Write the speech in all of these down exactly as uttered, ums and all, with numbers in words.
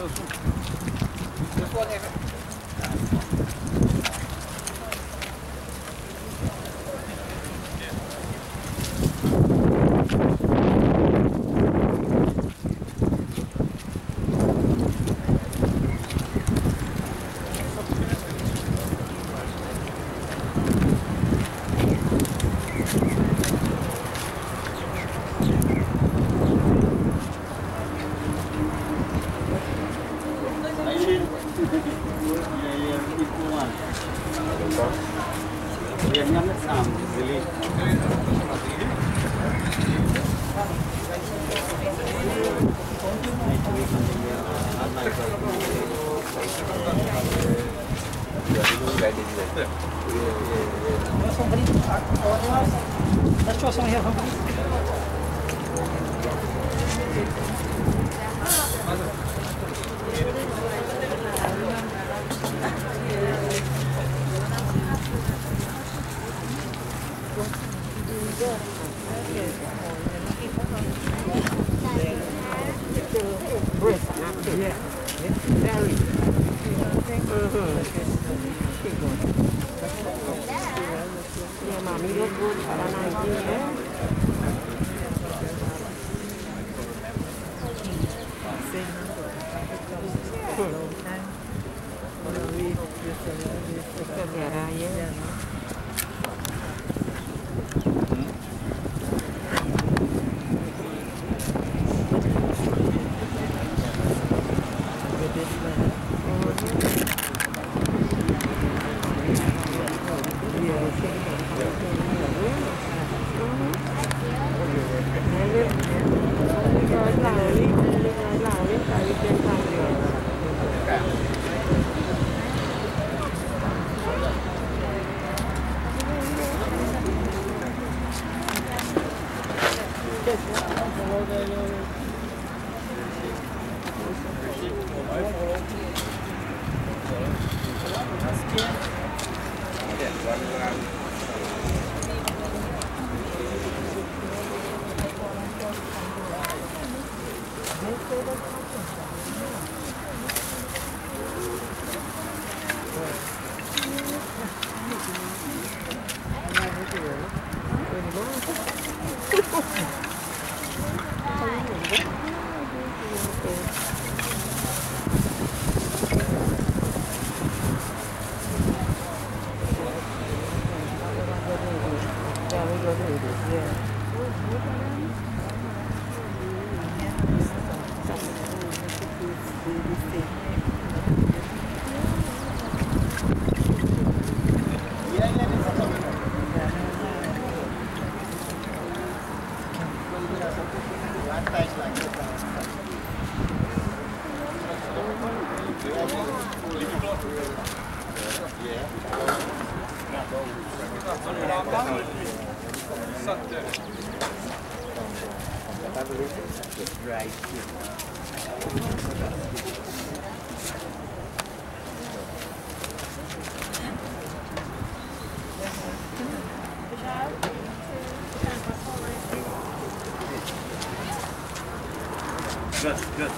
Good, good,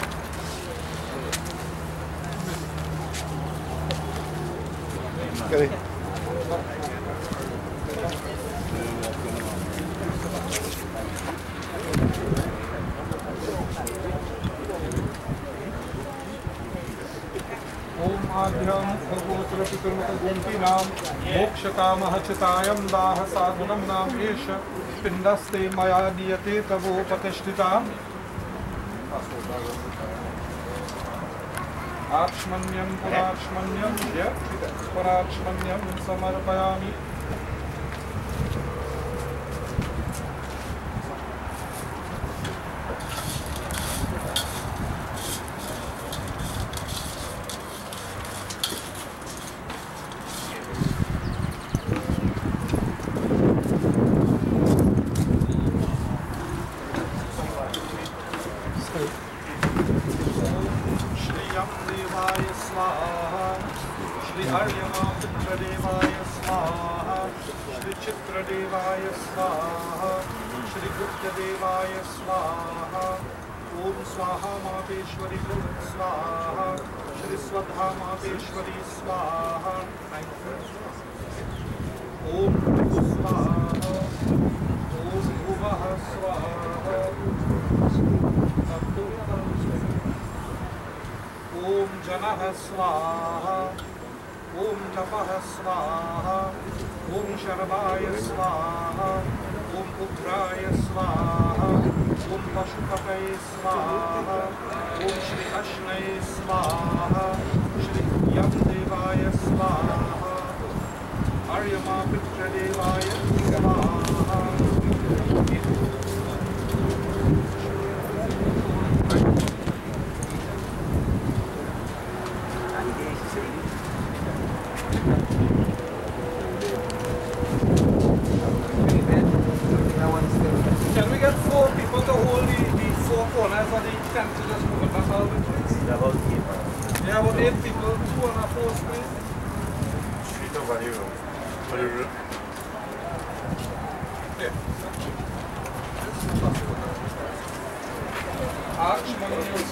good. Okay. मोक्षकामहचितायं दाह साधनं नाम एष पिण्डस्ते मया दीयते तवोपतिष्ठिता आत्मन्यं पुरात्मन्यं पुरात्मन्यं समर्पयामि। Om Swaha Maheshwari Swaha. Shri Swadha Maheshwari Swaha. Om Swaha. Om Bhuvaha Swaha. Om Janaha Swaha. Om Tapaha Swaha. Om Sharvaya Swaha. Om Putraya Swaha. Om Pashupataya Swaha. Om Shri Ashnaya Swaha. Shri Yamdevaya Swaha. Aryama Pitradevaya Swaha. Can we get four people to hold the, the four corners of the tent to just move it back out of it, please? About eight. Yeah, about eight people, two on our four screen. Straight over the road. For the road. Yeah. Archman,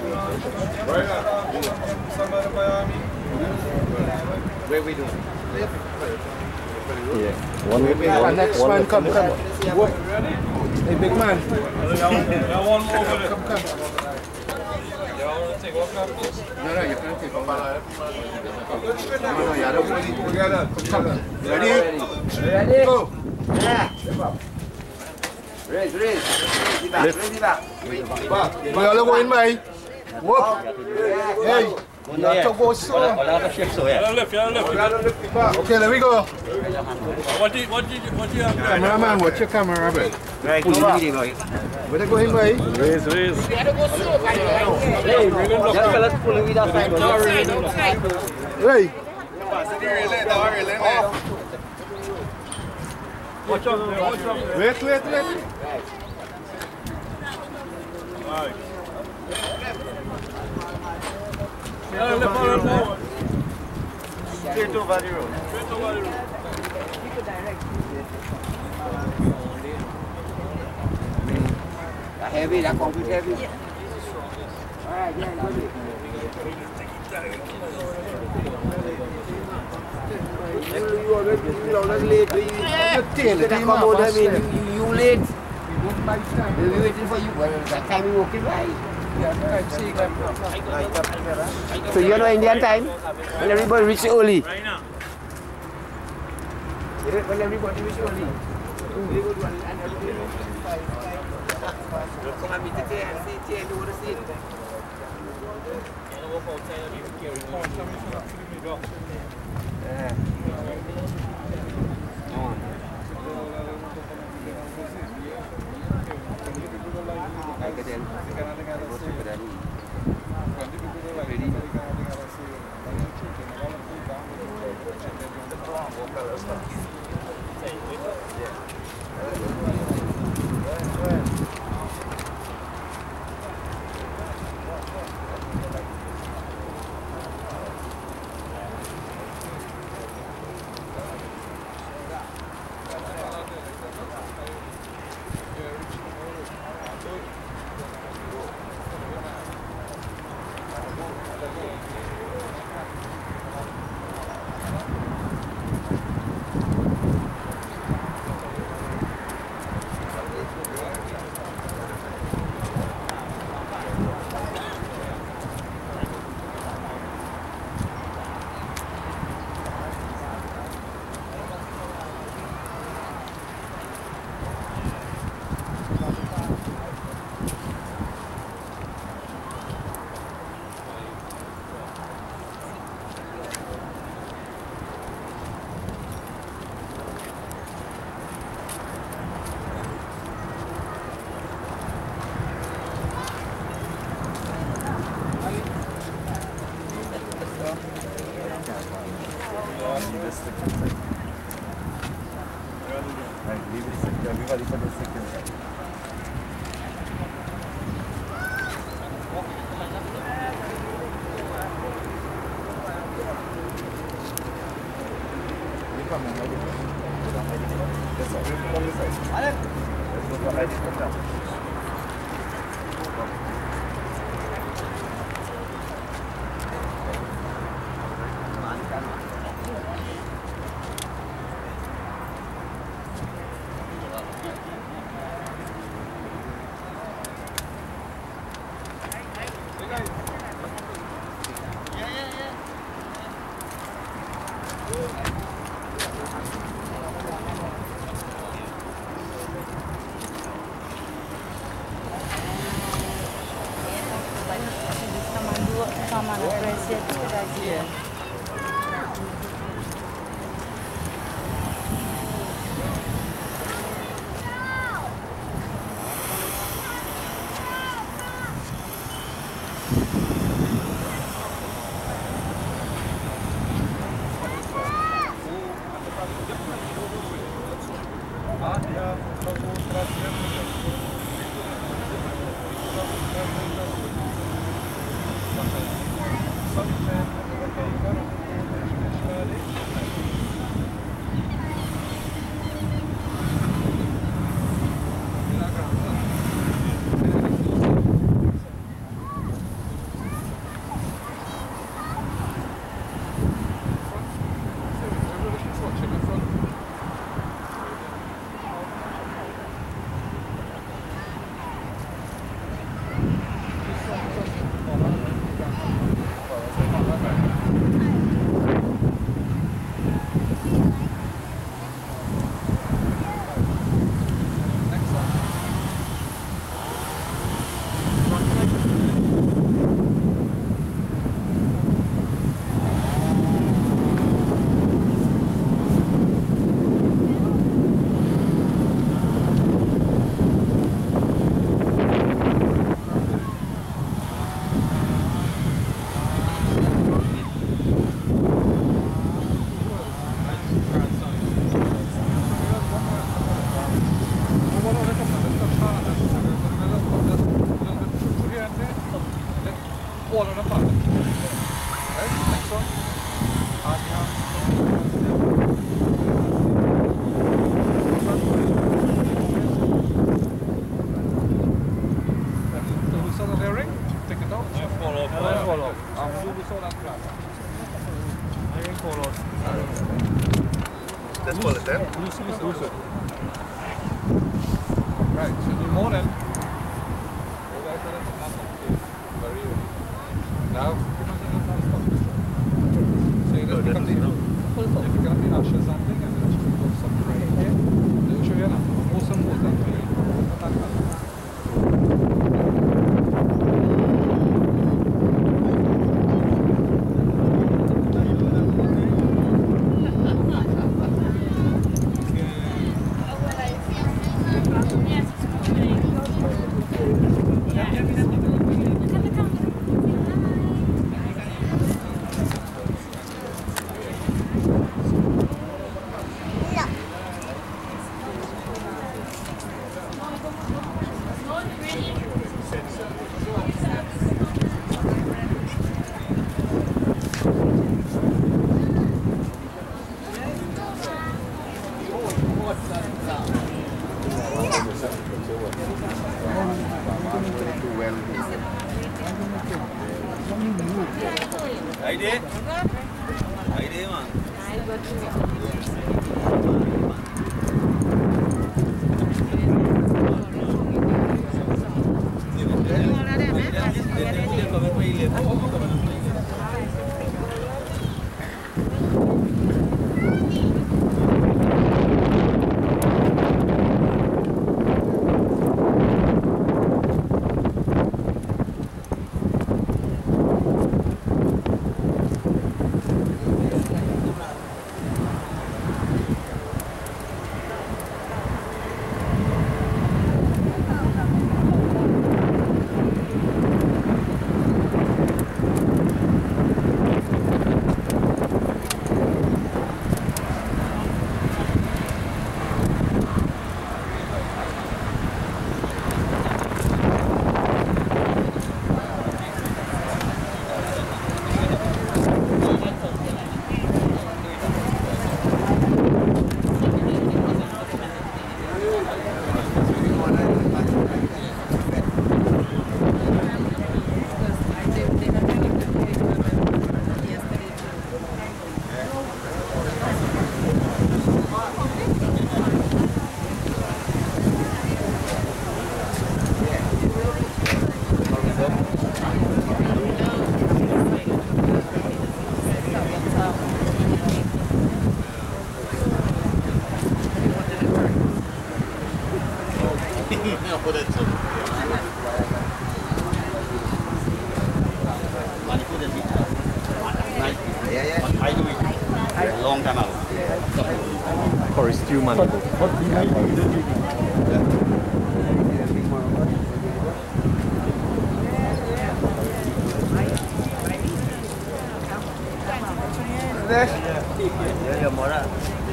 Where we doing? Yeah. One, one, one next one, one come, come. Whoa. Hey, big man. yeah, one more over there. Come, come. Yeah, I want to take one more. No, no, you can't take one. Ready? Ready? Go. Yeah. Raise, raise. Raise back, raise back. Back. We all going by. Whoop. Hey. You have to go slow. Okay, there we go. What do you, what do you, what do you have? Cameraman, watch your camera, bro. Right, go back. Where they going by? Raise, raise. Hey, just fellas pulling with that side. Hey. Watch out, watch out. Wait, wait, wait. Right. Yeah, left forward, forward. Straight over the road. Straight over the road. That heavy, that concrete heavy. Alright, yeah, go ahead. You already, you already late. You come out, I mean, you, you late. We're waiting for you. Well, that time you walking right. So you know Indian time? When everybody reach early. Right now. When everybody reach early. Very good one. And everybody come and meet the chair and see chair over the seat. Yeah. Everybody for the second side. Let's go for I D from down. Mama apreciate it as yeah. Let's call it then. Right, so the morning. Now, so you just pick up the, you pick up the ashes something and then you put some right here. Then show you now. Most of most of Idea? Idea, man. Yeah, yeah. I do it. Long time ago. Or stew man. Yeah, yeah, Mora.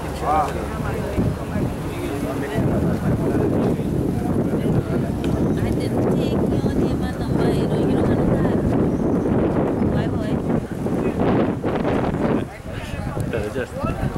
I didn't take your name and number, you know, you don't understand. Why, boy? Just